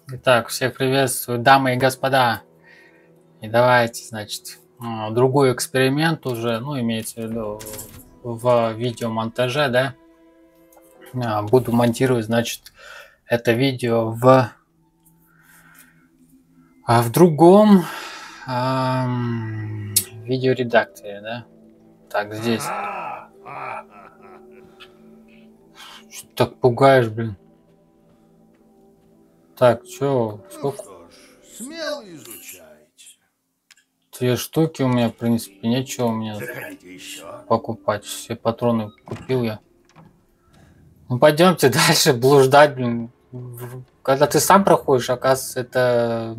Итак, всех приветствую, дамы и господа. И давайте, значит, другой эксперимент уже, ну, имеется в виду в видеомонтаже, да. Буду монтировать, значит, это видео в другом видеоредакторе, да. Так, здесь. Что так пугаешь, блин? Так, чё, сколько? Что ж, смело изучайте. Две штуки у меня, в принципе, нечего у меня Заходите еще. покупать. Все патроны купил я. Ну пойдемте дальше блуждать, блин. Когда ты сам проходишь, оказывается, это...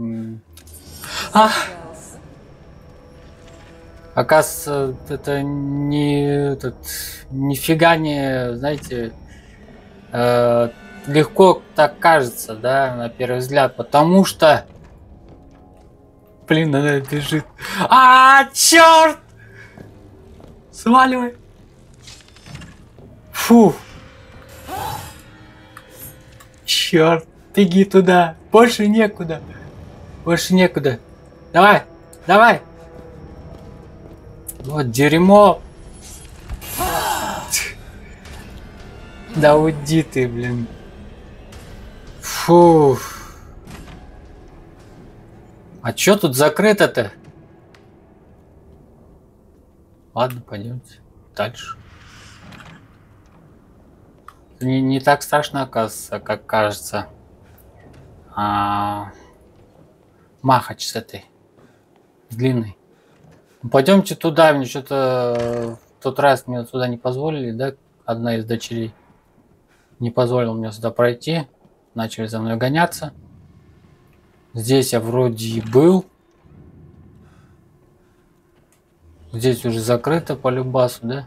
Оказывается, это не... нифига не, знаете, легко так кажется, да, на первый взгляд, потому что... Блин, она бежит. Черт! Сваливай! Фу! Черт, беги туда. Больше некуда. Больше некуда. Давай, давай. Вот дерьмо. Да уйди ты, блин. Фу. А чё тут закрыто-то? Ладно, пойдемте дальше. Не так страшно, оказывается, как кажется. Махач с этой длинной. Ну, пойдемте туда. Мне что-то в тот раз мне туда не позволили, да? Одна из дочерей не позволила мне сюда пройти. Начали за мной гоняться. Здесь я вроде и был. Здесь уже закрыто по любасу, да?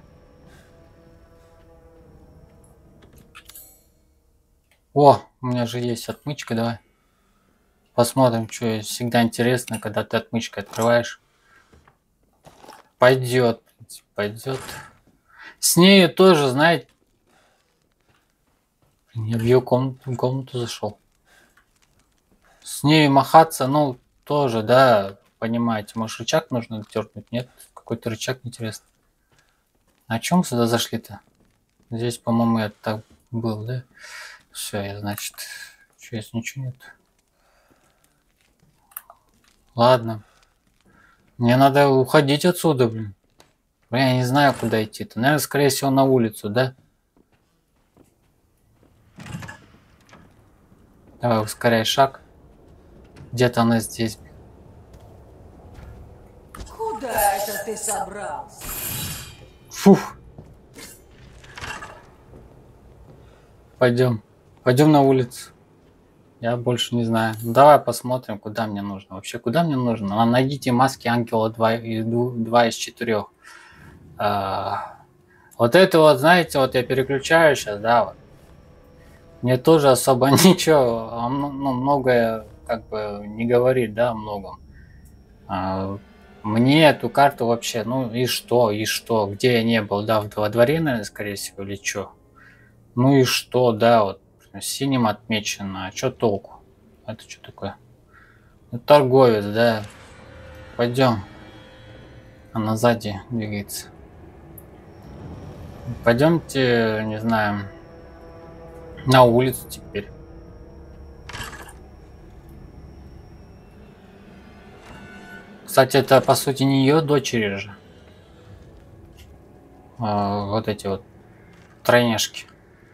О, у меня же есть отмычка, давай. Посмотрим, что есть. Всегда интересно, когда ты отмычкой открываешь. Пойдет, пойдет. С нею тоже, знаете... Я в ее комнату зашел. С ней махаться, ну, тоже, да, понимаете. Может, рычаг нужно дернуть? Нет? Какой-то рычаг, интересно. А чем мы сюда зашли-то? Здесь, по-моему, я так был, да? Все, я, значит, что, если ничего нет? Ладно. Мне надо уходить отсюда, блин. Я не знаю, куда идти-то. Наверное, скорее всего, на улицу, да? Давай, ускоряй шаг. Где-то она здесь. Куда это ты собрался? Фух. Пойдем. Пойдем на улицу. Я больше не знаю. Ну, давай посмотрим, куда мне нужно. Вообще, куда мне нужно? Найдите маски ангела 2 из 4. Вот это вот, знаете, вот я переключаю сейчас, да, вот. Мне тоже особо ничего, ну, многое как бы не говорит, да, о многом. Мне эту карту вообще, ну и что, где я не был, да, во дворе, наверное, скорее всего, или что? Ну и что, да, вот синим отмечено, а что толку? Это что такое? Ну, торговец, да. Пойдем. Она сзади двигается. Пойдемте, не знаю, на улицу теперь. Кстати, это по сути не ее дочери же. Вот эти вот тройняшки.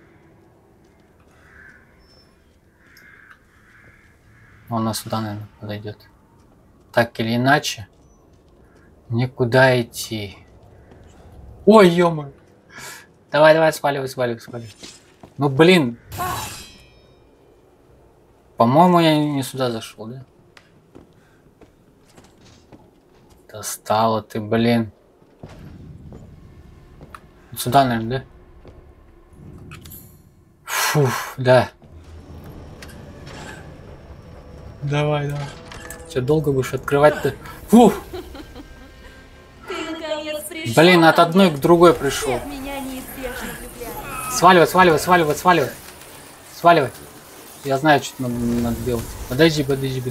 Она сюда, наверное, подойдет. Так или иначе, никуда идти. Ой, ё-моё. Давай, сваливай. Ну, блин. По-моему, я не сюда зашел, да? Достала ты, блин. Сюда, наверное, да? Фух, да. Давай. Че, долго будешь открывать-то? Фух! Блин, от одной к другой пришел. Сваливай. Я знаю, что надо делать. Подожди.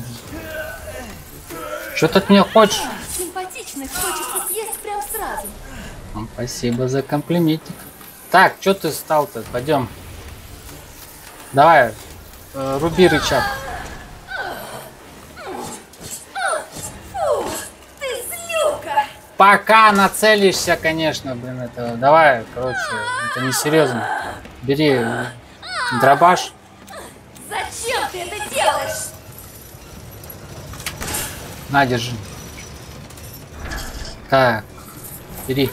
Что ты от меня хочешь? Симпатичных хочется съесть прям сразу. Спасибо за комплиментик. Так, что ты стал-то? Пойдем. Давай, руби рычаг. Фу, ты злюка! Пока нацелишься, конечно, блин, это. Давай, короче, это несерьезно. Бери дробаш. Зачем ты это делаешь? На, держи. Так, бери.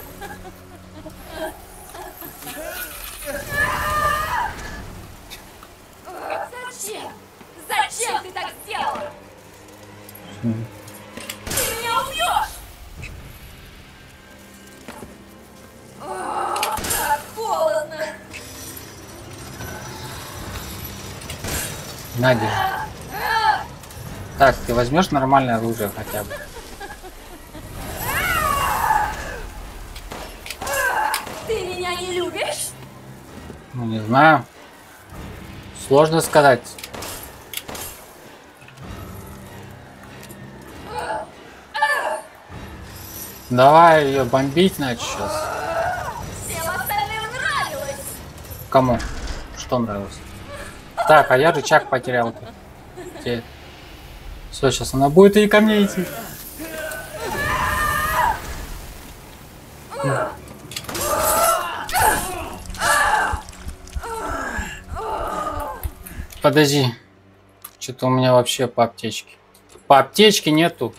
Зачем? Зачем ты так сделала? Ты меня убьешь! О, как холодно! На, держи. Так, ты возьмешь нормальное оружие хотя бы. Ты меня не любишь? Ну, не знаю. Сложно сказать. Давай ее бомбить, значит, сейчас. Всем остальным нравилось! Кому? Что нравилось? Так, а я рычаг потерял. Все, сейчас она будет и ко мне идти. Подожди. Что-то у меня вообще по аптечке. По аптечке нету.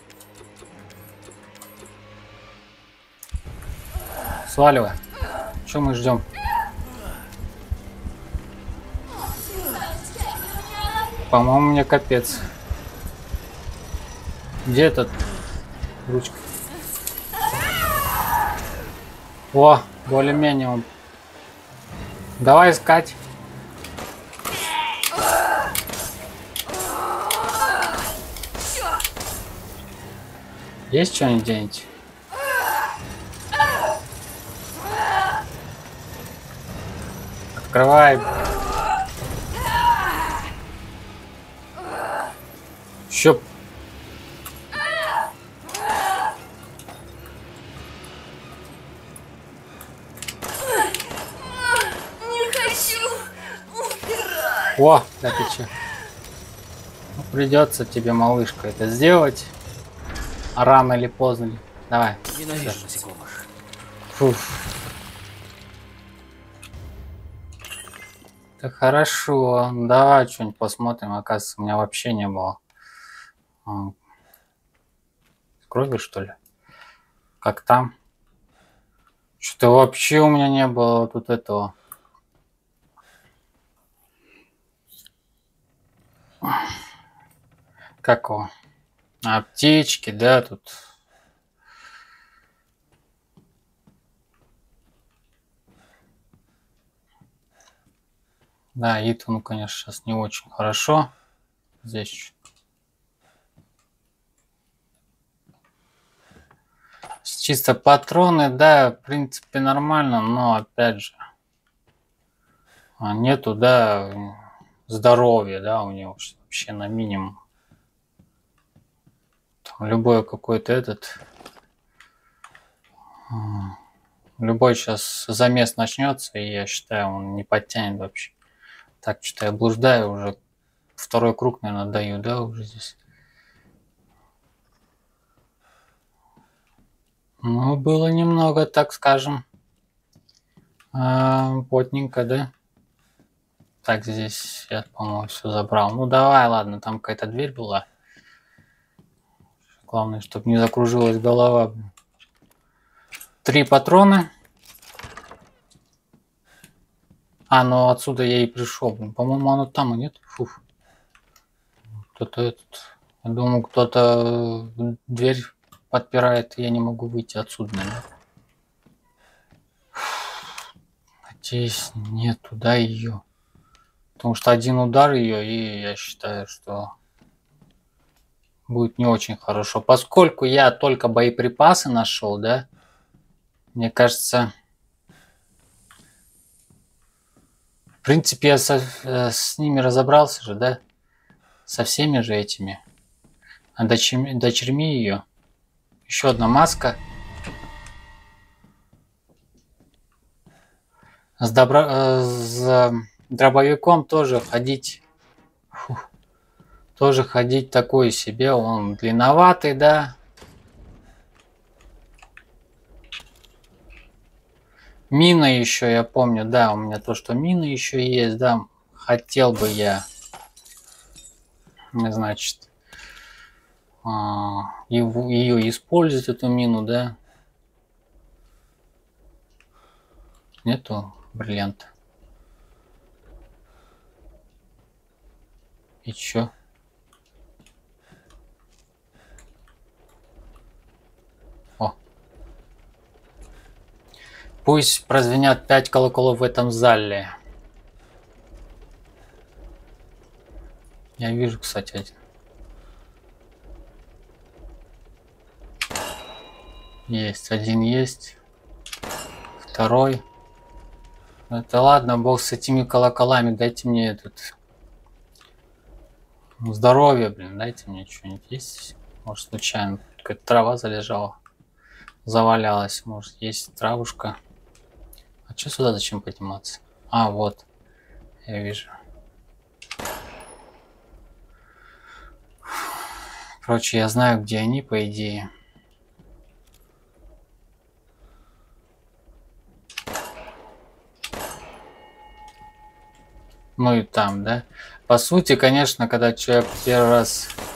Сваливай. Что мы ждем? По-моему, мне капец. Где этот ручка? О, более-менее он. Давай искать. Есть что-нибудь? Открывай. Еще. Не хочу умирать. О, да ты че? Ну, придется тебе, малышка, это сделать. А рано или поздно. Давай. Ненавижу насекомых. Фух. Так хорошо. Давай что-нибудь посмотрим. Оказывается, у меня вообще не было. Крови, что ли? Как там? Что-то вообще у меня не было тут этого. Как его? Аптечки, да, тут. Да, иту, ну, конечно, сейчас не очень хорошо. Здесь чисто патроны, да, в принципе, нормально, но опять же нету, да, здоровья, да, у него вообще на минимум. Там любой какой-то этот, любой сейчас замес начнется, и я считаю, он не подтянет вообще. Так, что-то я блуждаю уже. Второй круг, наверное, даю, да, уже здесь. Ну, было немного, так скажем, плотненько, да? Так, здесь я, по-моему, все забрал. Ну, давай, ладно, там какая-то дверь была. Главное, чтобы не закружилась голова. 3 патрона. А, ну отсюда я и пришел. По-моему, оно там, и нет? Фух. Кто-то этот... Я думаю, кто-то дверь подпирает, и я не могу выйти отсюда, наверное. Надеюсь, нет туда ее. Потому что один удар ее, и я считаю, что будет не очень хорошо. Поскольку я только боеприпасы нашел, да, мне кажется, В принципе, я с ними разобрался же, да? Со всеми же этими. А дочерьми ее. Еще одна маска. С дробовиком тоже ходить. Фух, тоже ходить такой себе. Он длинноватый, да. Мина еще, я помню, да, у меня то, что мина еще есть, да. Хотел бы я, значит, ее использовать, эту мину, да. Нету бриллианта. И чё? О. Пусть прозвенят 5 колоколов в этом зале. Я вижу, кстати, один. Есть, один есть. Второй. Это ладно, бог с этими колоколами. Дайте мне этот... Здоровье, блин, дайте мне что-нибудь есть. Может, случайно какая-то трава залежала. Завалялась. Может, есть травушка. А что сюда зачем подниматься? А, вот. Я вижу. Короче, я знаю, где они, по идее. Ну и там, да? По сути, конечно, когда человек первый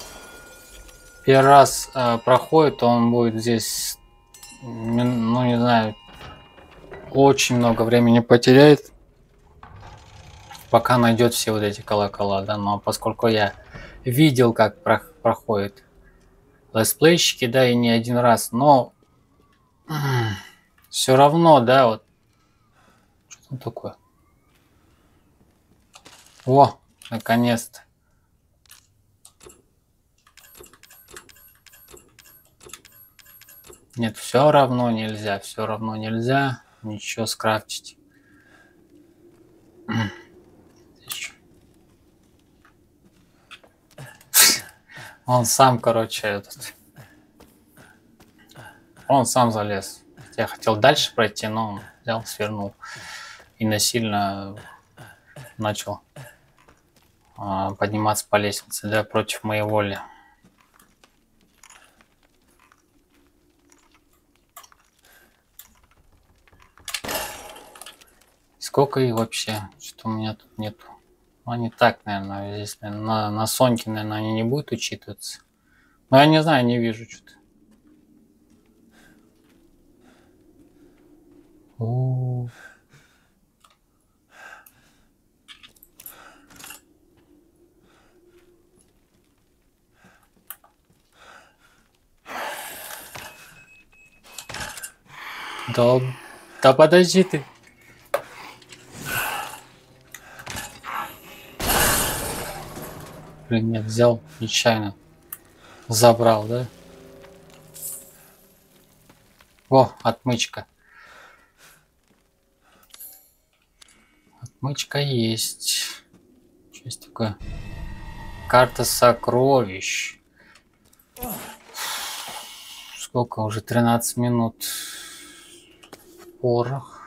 раз проходит, то он будет здесь, ну не знаю, очень много времени потеряет, пока найдет все вот эти колокола, да. Но поскольку я видел, как проходит летсплейщики, да, и не один раз, но все равно, да, вот. Что там такое? О, наконец-то. Нет, все равно нельзя, ничего скрафтить. Он сам, короче, этот... Он сам залез. Я хотел дальше пройти, но он взял, свернул. И насильно начал подниматься по лестнице, да, против моей воли. Сколько их вообще? Что у меня тут нету. Ну, они так, наверное, здесь, наверное, на Соньке, наверное, они не будут учитываться. Но я не знаю, не вижу что-то. О. Да подожди ты. Блин, нет, взял нечаянно. Забрал, да? О, отмычка. Отмычка есть. Что есть такое? Карта сокровищ. Сколько уже? 13 минут. Порох.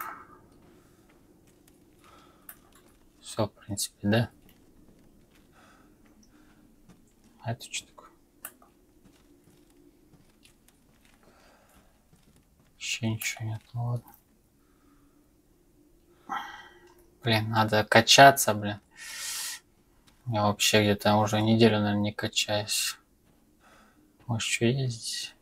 Все, в принципе, да? А это что такое? Еще ничего нет, ну ладно. Блин, надо качаться, блин. Я вообще где-то уже неделю, наверное, не качаюсь. Может, что есть здесь?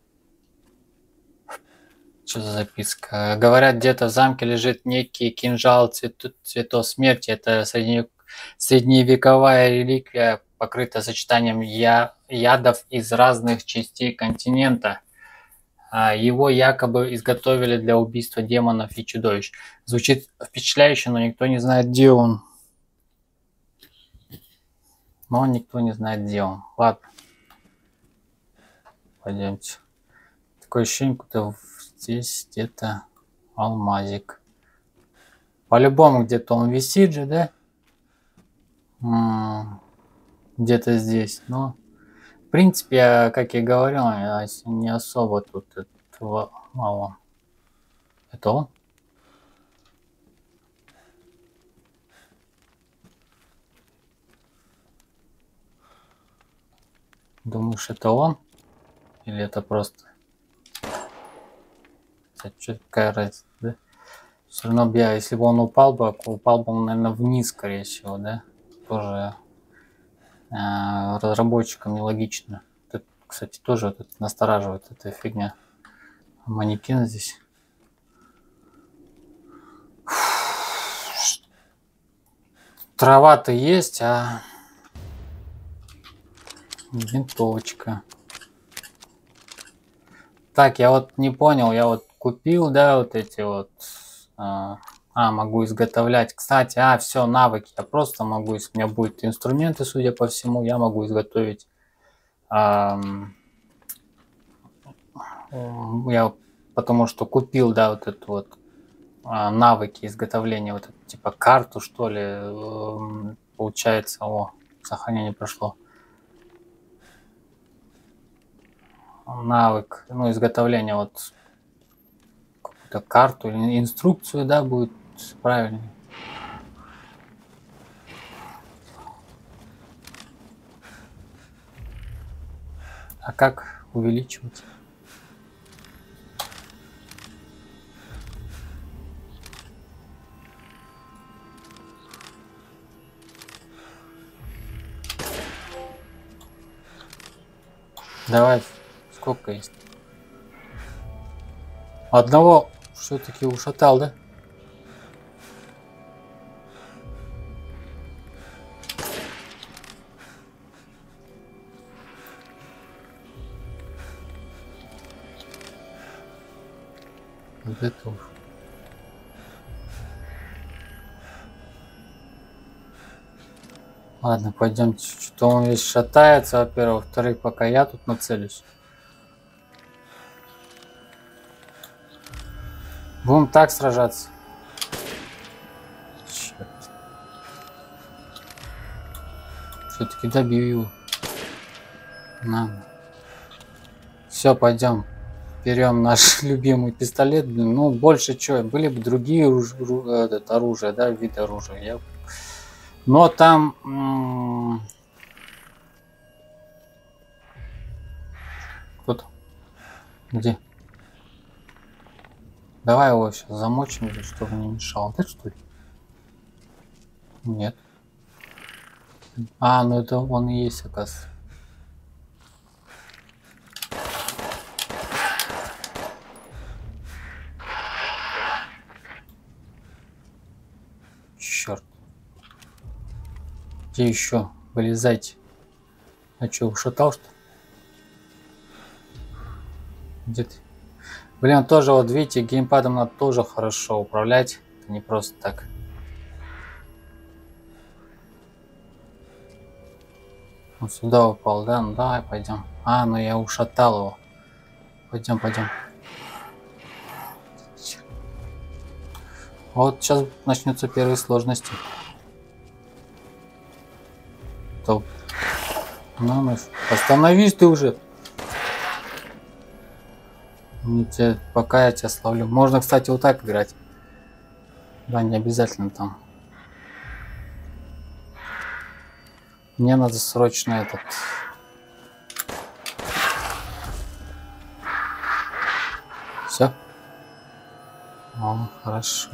Что за записка? Говорят, где-то в замке лежит некий кинжал цветов смерти. Это средневековая реликвия, покрыта сочетанием ядов из разных частей континента. Его якобы изготовили для убийства демонов и чудовищ. Звучит впечатляюще, но никто не знает, где он. Ладно. Пойдемте. Такое ощущение, будто здесь где-то алмазик. По-любому где-то он висит же, да? Где-то здесь. Но, в принципе, как я говорил, я не особо тут этого мало. Это он? Думаешь, это он? Или это просто... Что какая разница, да? Все равно бы я, если бы он упал бы он, наверное, вниз, скорее всего, да? Тоже разработчикам нелогично. Это, кстати, тоже вот это настораживает эта фигня. Манекен здесь. Трава-то есть, а винтовочка. Так, я вот не понял, я вот купил, да, вот эти вот... могу изготовлять. Кстати, все, навыки. Я просто могу, если у меня будут инструменты, судя по всему, я могу изготовить. Я потому что купил, да, вот эту вот навыки изготовления, вот это, типа карту, что ли, получается. Сохранение прошло. Навык, ну, изготовление вот какую-то карту или инструкцию, да, будет правильно. А как увеличивать? Давай, сколько есть? Одного все-таки ушатал, да? Вот это уж. Ладно, пойдемте. Что он весь шатается, во-первых. Во-вторых, пока я тут нацелюсь. Будем так сражаться. Черт. Все-таки добью его. Надо. Все, пойдем. Берем наш любимый пистолет. Блин, ну, больше чего. Были бы другие оружия, да, вид оружия. Но там... Кто-то. Где? Давай его сейчас замочим, чтобы не мешал. Да, что ли? Нет. Ну это он и есть, оказывается. Черт. Где еще? Вылезайте. А что, ушатал, что ли? Где ты? Блин, тоже вот видите, геймпадом надо тоже хорошо управлять. Это не просто так. Он сюда упал, да? Ну давай, пойдем. Ну я ушатал его. Пойдем, пойдем. Вот сейчас начнутся первые сложности. Топ. Ну, остановись ты уже. Пока я тебя словлю. Можно, кстати, вот так играть. Да, не обязательно там. Мне надо срочно этот... Все? Хорошо.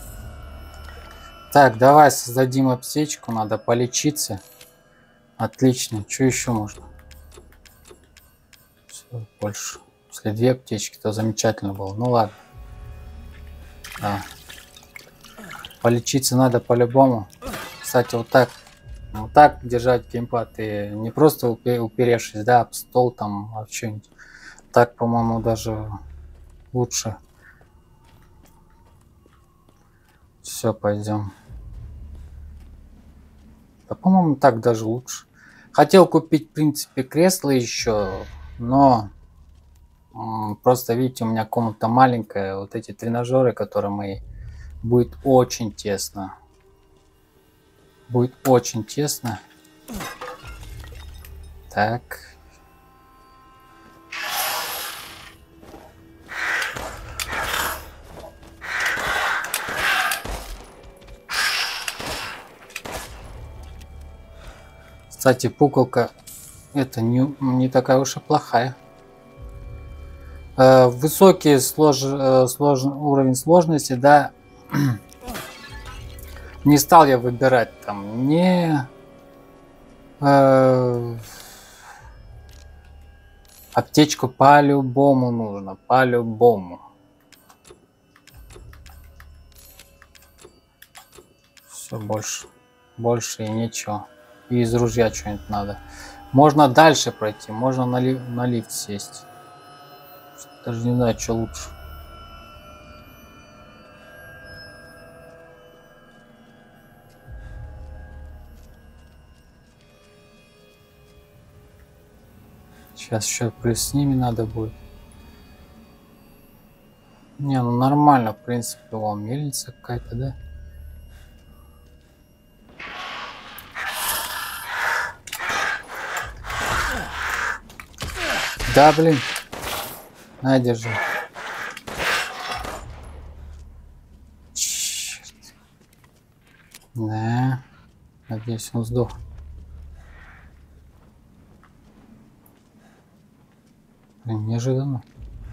Так, давай создадим аптечку. Надо полечиться. Отлично. Что еще можно? Все, больше. Если 2 аптечки, то замечательно было. Ну ладно. Да. Полечиться надо по-любому. Кстати, вот так держать геймпад. И не просто уперевшись, да, об стол там, а что-нибудь. Так, по-моему, даже лучше. Все, пойдем. Да, по-моему, так даже лучше. Хотел купить, в принципе, кресло еще, но просто, видите, у меня комната маленькая. Вот эти тренажеры, которые мои, будет очень тесно. Будет очень тесно. Так. Кстати, пуколка это не такая уж и плохая. Высокий уровень сложности, да. Не стал я выбирать там не аптечку по-любому нужно, по-любому. Все, больше и ничего. И из ружья что-нибудь надо. Можно дальше пройти, можно на лифт сесть. Даже не знаю, что лучше. Сейчас еще плюс с ними надо будет. Не, ну нормально, в принципе, вон мельница какая-то, да? Да, блин. На, держи. Черт. Да. Надеюсь, он сдох. Блин, неожиданно.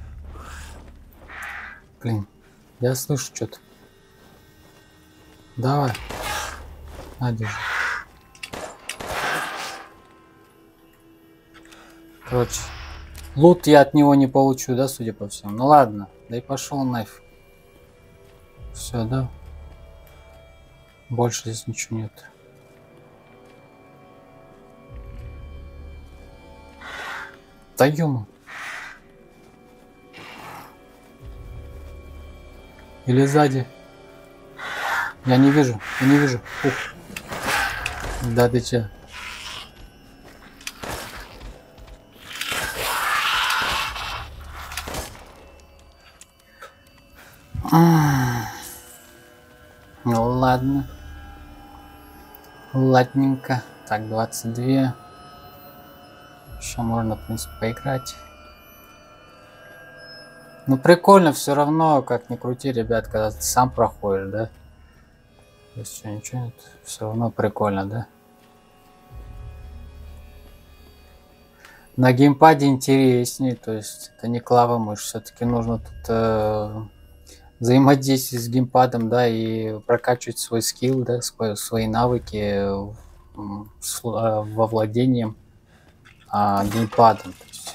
Блин, я слышу что-то. Давай. На, держи. Короче. Лут я от него не получу, да, судя по всему. Ну ладно, да и пошел нафиг. Все, да. Больше здесь ничего нет. Да ё-моё. Или сзади. Я не вижу, я не вижу. Ух. Да ты че? Ну ладно. Ладненько. Так, 22. Еще можно, в принципе, поиграть. Ну прикольно все равно, как ни крути, ребят, когда ты сам проходишь, да? То есть ничего нет, все равно прикольно, да? На геймпаде интереснее, то есть это не клавомышь, все-таки нужно тут взаимодействовать с геймпадом, да, и прокачивать свой скилл, да, свои навыки во владении геймпадом. То есть,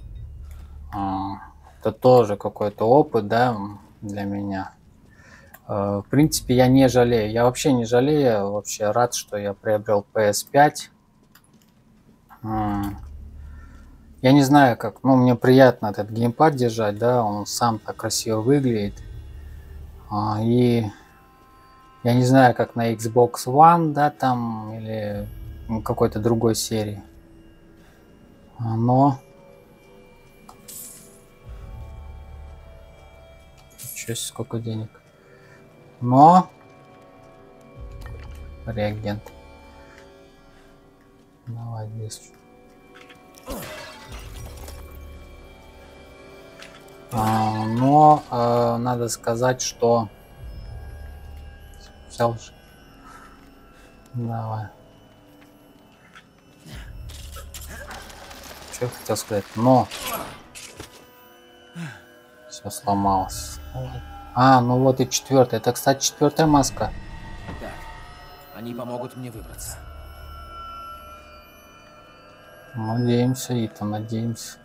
это тоже какой-то опыт, да, для меня. В принципе, я не жалею, я вообще не жалею, вообще рад, что я приобрел PS5. Я не знаю, как, ну, мне приятно этот геймпад держать, да, он сам так красиво выглядит. И я не знаю, как на Xbox One, да, там, или какой-то другой серии. Но... Ничего себе, сколько денег. Но... Реагент. Давай, здесь. Но надо сказать, что взял же. Давай. Что я хотел сказать? Но все сломалось. Ну вот и четвертая. Это, кстати, четвертая маска. Так, они помогут мне выбраться. Надеемся, Итан, надеемся.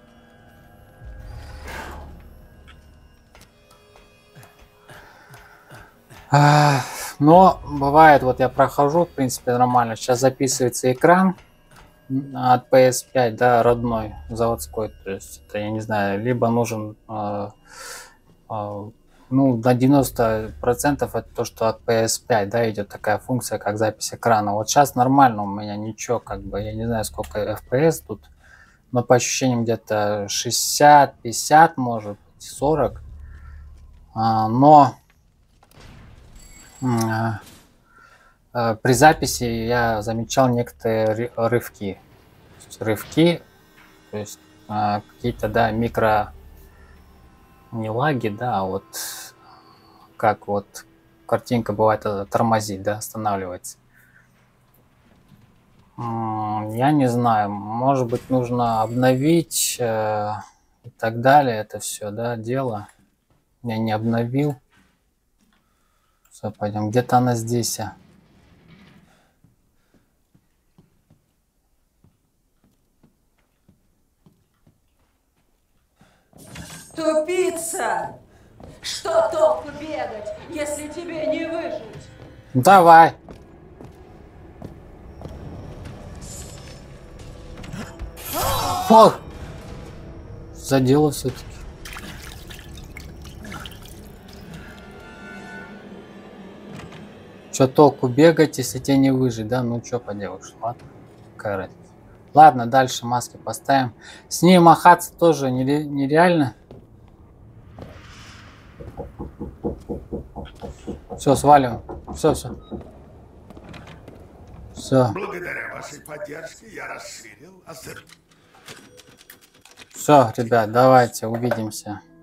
Но бывает, вот я прохожу, в принципе, нормально. Сейчас записывается экран от PS5, да, родной, заводской. То есть, это, я не знаю, либо нужен, ну, на 90% это то, что от PS5, да, идет такая функция, как запись экрана. Вот сейчас нормально у меня, ничего, как бы, я не знаю, сколько FPS тут, но по ощущениям где-то 60, 50, может быть, 40. Но При записи я замечал некоторые рывки. То есть рывки, то есть какие-то, да, микро... Не лаги, да, а вот как вот картинка бывает тормозит, да, останавливается. Я не знаю, может быть, нужно обновить и так далее, это все, да, дело. Я не обновил. Все, пойдем. Где-то она здесь. Тупица! Что толку бегать, если тебе не выжить? Давай. Ох! Задело все-таки. Что толку бегать, если тебе не выжить, да? Ну что поделаешь, ладно. Какая разница. Ладно, дальше маски поставим. С ней махаться тоже нереально. Все, сваливаем. Все. Все. Благодаря вашей поддержке я расширил Все, ребят, давайте увидимся.